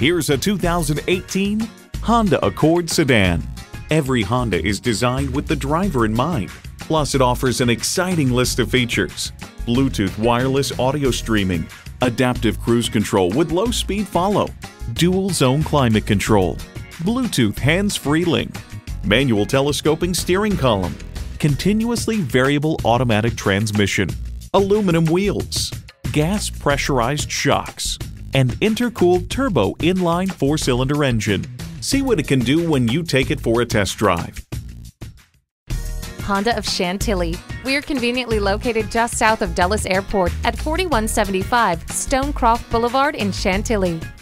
Here's a 2018 Honda Accord sedan. Every Honda is designed with the driver in mind. Plus, it offers an exciting list of features: Bluetooth wireless audio streaming, adaptive cruise control with low-speed follow, dual-zone climate control, Bluetooth hands-free link, manual telescoping steering column, continuously variable automatic transmission, aluminum wheels, gas pressurized shocks, and intercooled turbo inline 4-cylinder engine. See what it can do when you take it for a test drive. Honda of Chantilly. We're conveniently located just south of Dulles Airport at 4175 Stonecroft Boulevard in Chantilly.